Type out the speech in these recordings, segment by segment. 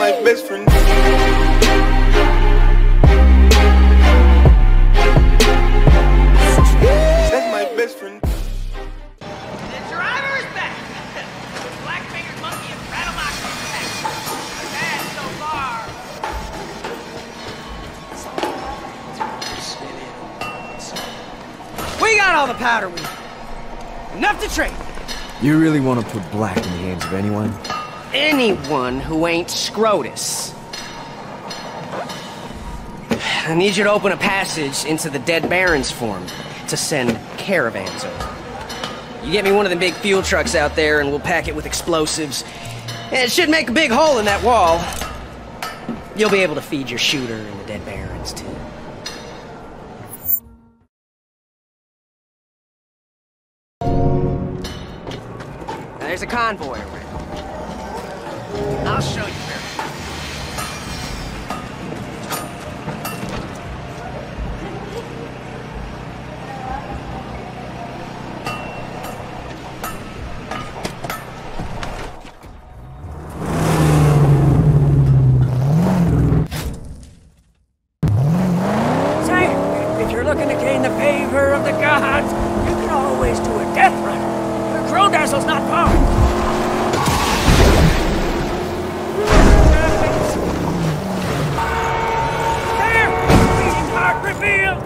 my best friend. That's my best friend. The driver's back! Black-fingered monkey and rattlebox back. Bad so far. We got all the powder we need. Enough to trade. You really want to put black in the hands of anyone? Anyone who ain't Scrotus. I need you to open a passage into the Dead Barons form to send caravans over. You get me one of the big fuel trucks out there and we'll pack it with explosives. And it should make a big hole in that wall. You'll be able to feed your shooter and the Dead Barons too. Now, there's a convoy around. I'll show you where. If you're looking to gain the favor of the gods, you can always do a death run. Crow-dazzle's not far. There! Beating heart revealed!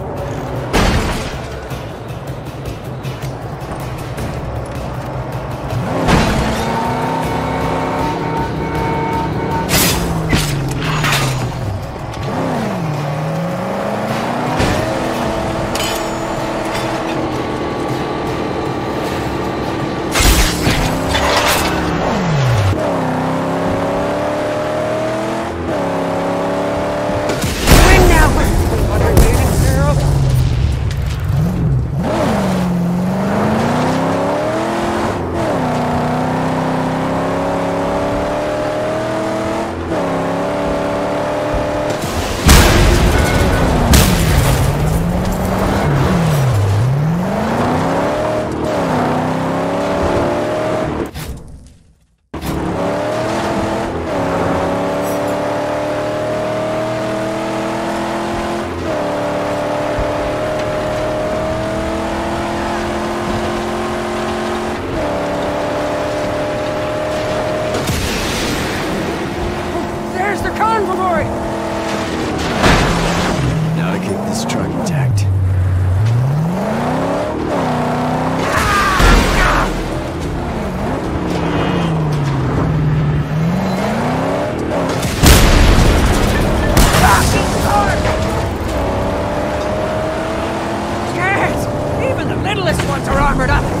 Now to keep this truck intact. Yes! Even the littlest ones are armored up!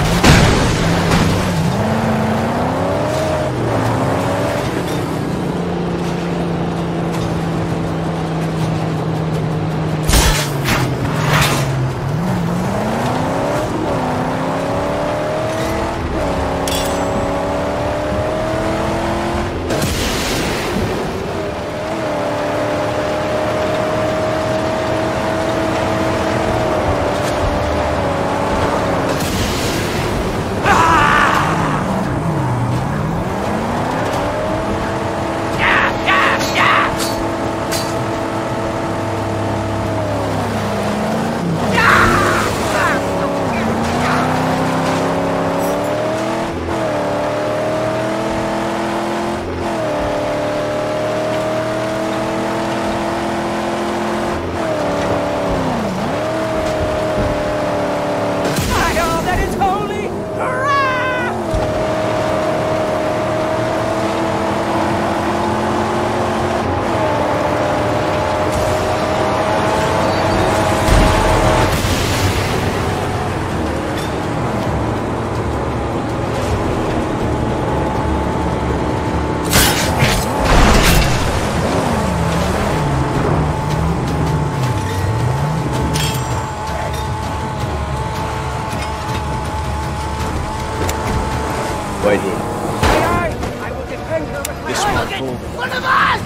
Wait here. I will defend her with my This life. one. One of us!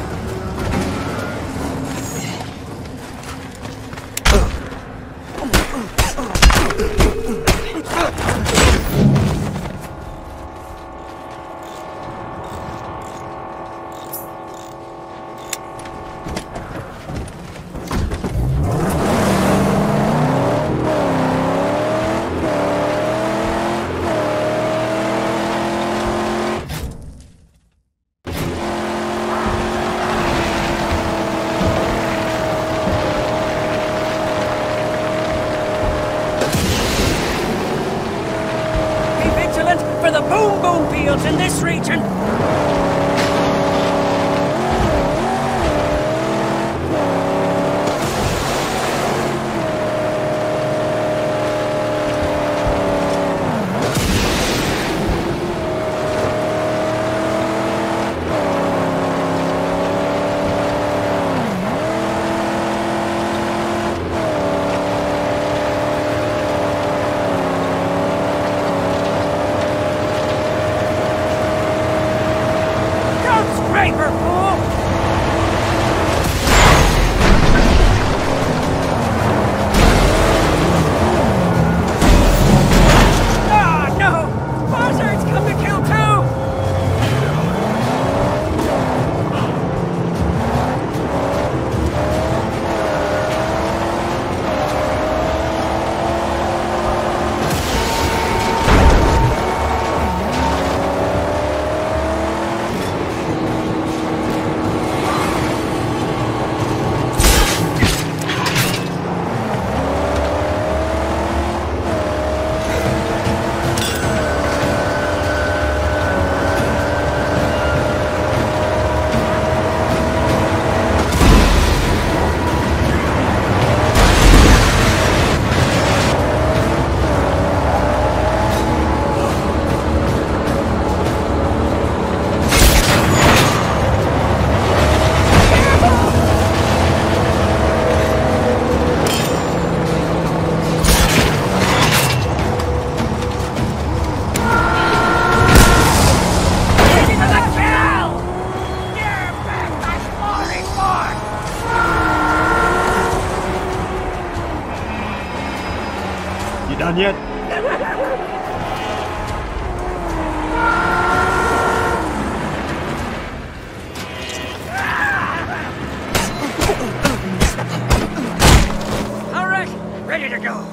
fields in this region. Done yet? All right, ready to go.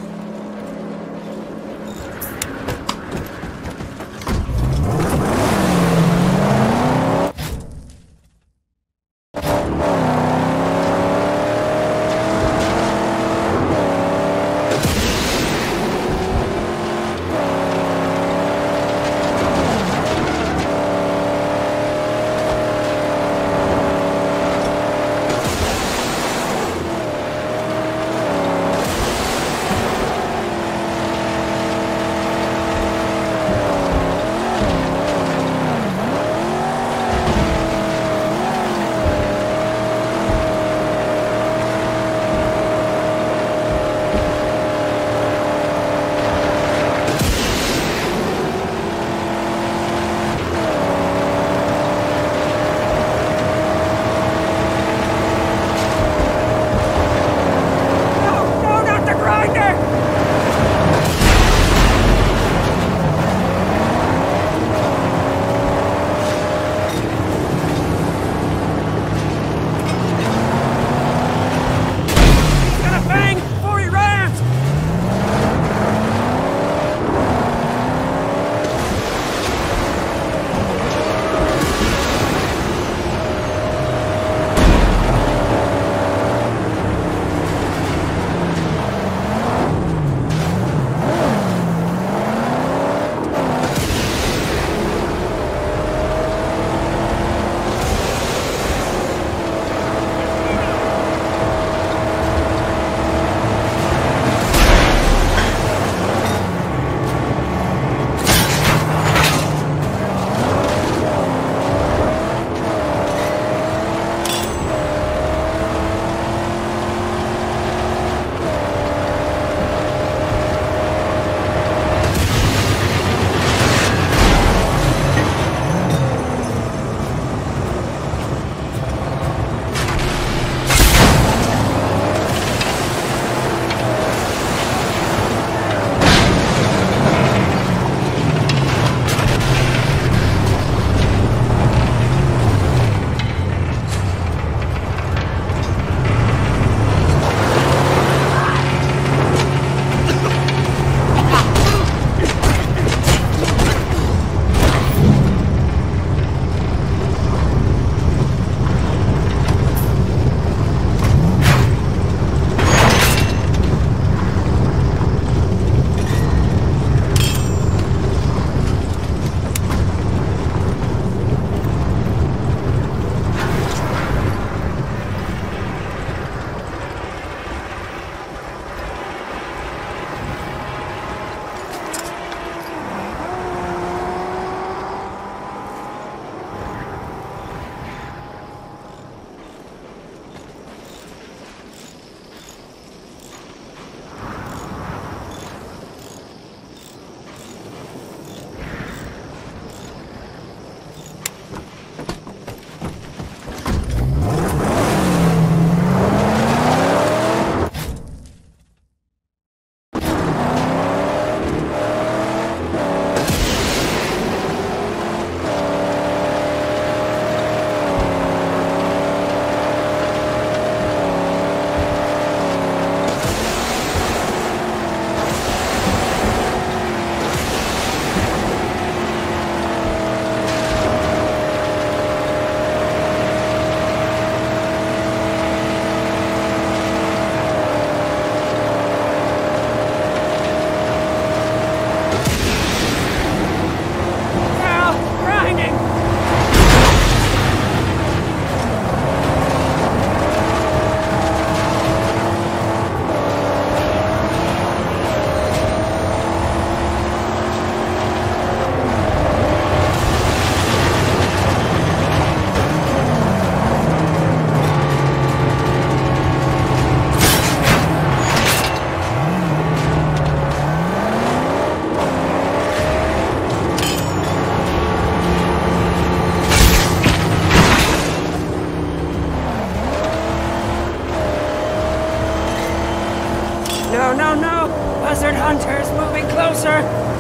No, no, no! Buzzard Hunter's moving closer!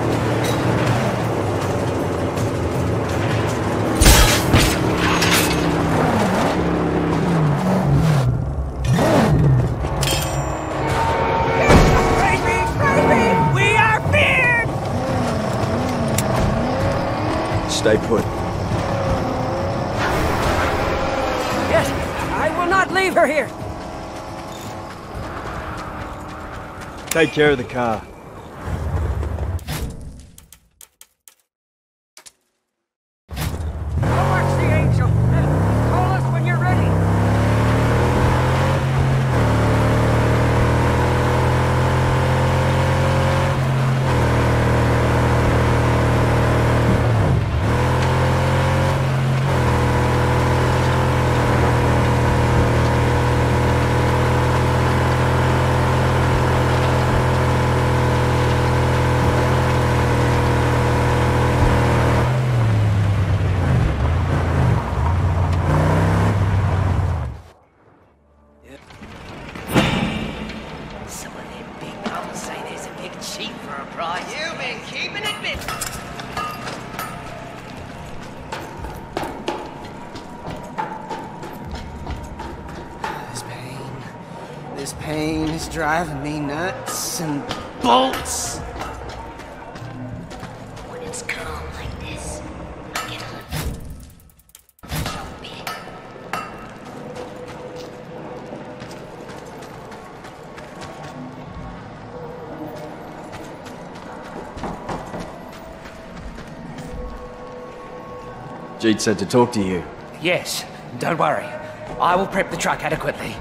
We are feared! Stay put. Yes, I will not leave her here! Take care of the car. I'll watch the angel. Call us when you're ready. Some of them big guns say there's a big cheap for a price. You've been keeping it busy. This pain is driving me nuts and bolts. When it's calm like this, I get so big. Jeet said to talk to you. Yes, don't worry. I will prep the truck adequately.